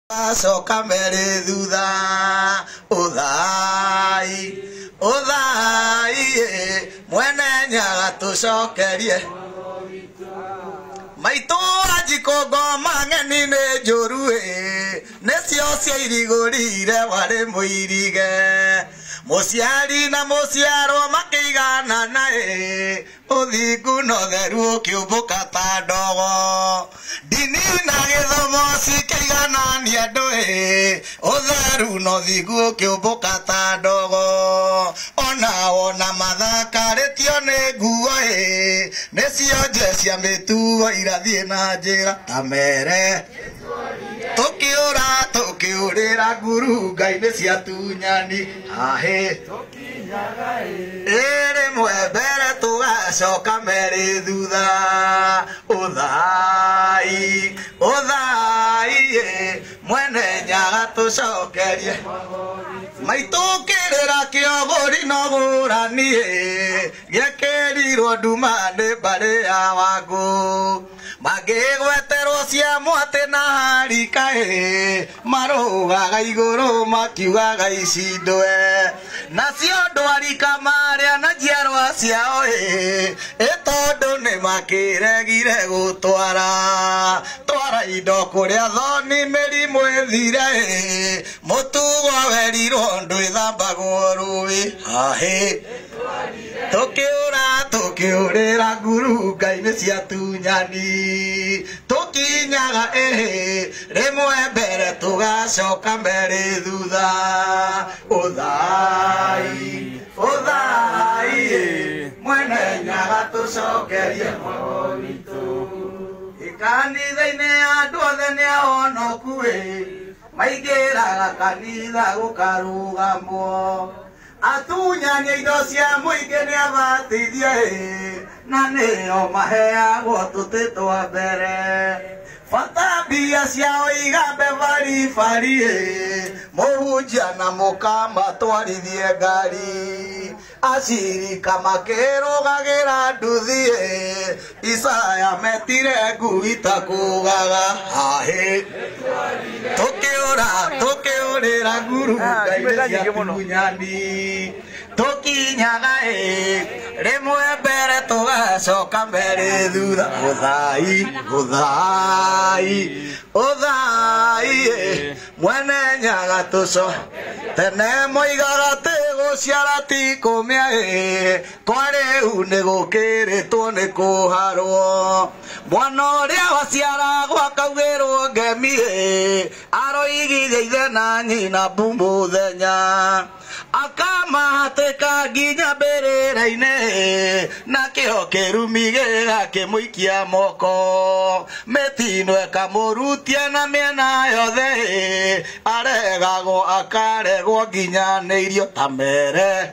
Soka mere thutha uthai mwene nyaga tucokerie maitu ajikongo mang'eni nĩ njũru nĩcio ciairigũrire warĩ mũirige mũciari na mũciarwo makĩiganana ũthingu na ũtheru ũkĩũmbũka ta ndogo ndini na gĩthomo cikĩiganania andũ ũtheru na ũthingu ũkĩũmbũka ta ndogo ona mathakarĩtio nĩ nguo nĩcio nje cia mĩtugo irathiĩ na njĩra ta mere tũkĩũrĩra ngurunga-inĩ cia tunyani rĩmwe mbere tũgacoka merĩ thutha ũthai mwene nyaga tũcokerie maitũ kĩrĩra kĩogũri no ngũrani gĩakĩrirwo nduma nĩ mbarĩ ya Wangũ mangĩgweterwo cia mwatĩ na harika marũgaga igũrũ makiugaga ici ndwe nacio ndwarika marĩa na njiarwa ciao tondũ nĩ makĩregire gũtwara indo kũrĩa thoni mĩrimũ ĩthire mũtugo werirwo ndwĩthambagwo rũĩ tũkĩũrĩra ngurunga-inĩ cia tunyani tũkinyaga rĩmwe mbere tũgacoka merĩ thutha ũthai mwene nyaga tũcokerie mwago witũ kanitha-inĩ andũ othe nĩ ahonoku maingĩraga kanitha gũkarũgamwo atunyania indo cia mũingĩ nĩ abatithio na nĩo maheagwo tũtĩ twa mbere bata mbia ciao igambe baribari mũhunjia na mũkamatwarithie ngari acirika makĩrũgagĩra nduthi Isaya metire ngui ta kũgaga tũkĩũrĩra ngurunga-inĩ cia tunyani tũkinyaga rĩmwe mbere tũgacoka merĩ thutha ũthai mwene nyaga tũco tene moigaga tĩ gũciara ti kũmĩa kwarĩu nĩ gũkĩrĩtwo nĩ kũharwo mwana ũrĩa waciaragwo akaugĩrwo ngemi aroigithia ithe na nyina mbu mũthenya akamahatĩka nginya mbĩrĩra-inĩ na kĩho kĩrumi gĩgakĩmũikia moko mĩtino ĩkamũrutia na mĩena yothe aregagwo akaregwo nginya nĩ irio ta mere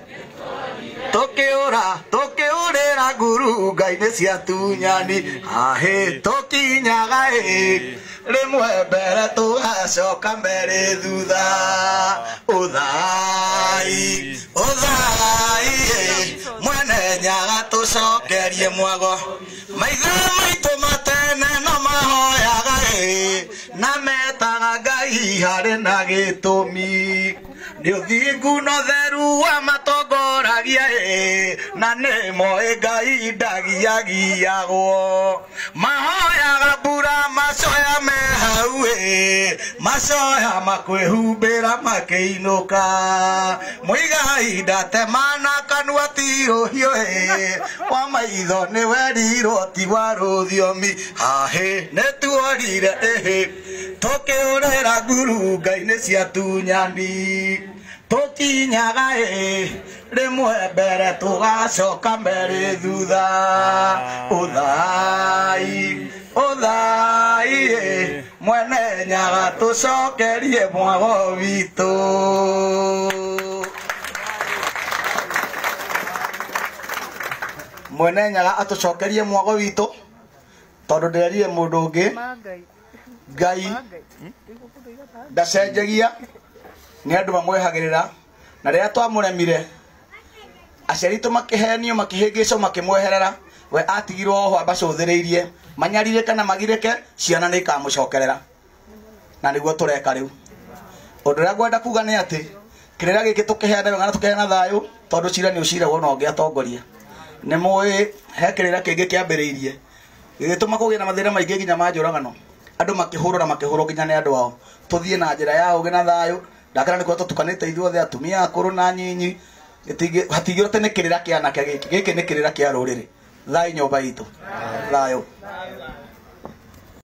tũkĩũrĩra ngurunga-inĩ cia tunyani tũkinyaga rĩmwe mbere tũgacoka merĩ thutha ũthai mwene nyaga tũcokerie mwago maithe maitũ matene no mahoyaga na metaga Ngai harĩ na gĩtũmi nĩ ũthingu na ũtheru wa matongoragia na nĩ moĩ Ngai ndagiagiagwo mahoyaga mbura macoya me hau macoya makwĩhumbĩra makĩinũka mũiga ihinda temana kanua ti rũhiũ wa maitho nĩ werirwo ti wa rũthiomi nĩ tuorire tũkĩũrĩra ngurunga-inĩ cia tunyani tũkinyaga rĩmwe mbere tũgacoka merĩ thutha ũthai mwene nyaga tũcokerie mwago witũ mwene nyaga atũcokerie mwago witũ tondũ nderire mũndũ ũngĩ Ngai ndacenjagia nĩ andũ mamwehagĩrĩra na rĩrĩa twamũremire aciari aitũ makĩhenio makĩhĩngĩcwo makĩmweherera we atigirwo ho abacũthĩrĩirie manyarire kana magireke ciana nĩ ikamũcokerera na niguo tureka riu undu ria ngwenda kuga ni ati kirira giki tukiheana wega na tukiheana thayu tondu cira ni ucira wona ungiatongoria ni mui he kirira kingi kiambiriirie gigituma kugia na mathira maingi nginya manjuragano andu makihurwo na makihurwo nginya ni andu ao tuthie na njira ya ugi na thayu ndakana nikuo tutukanite ithuothe atumia akuru na nyinyi hatigirwo tene kirira kia anake giki ni kirira kia ruriri thayu nyumba itu thayu